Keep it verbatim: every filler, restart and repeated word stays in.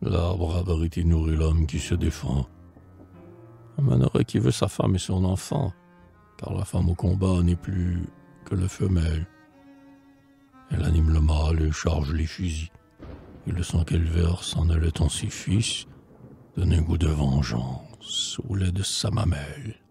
L'arbre abrité nourrit l'homme qui se défend. Un honoré qui veut sa femme et son enfant, car la femme au combat n'est plus que la femelle. Elle anime le mâle et charge les fusils, et le sang qu'elle verse en allaitant ses fils donne un goût de vengeance au lait de sa mamelle.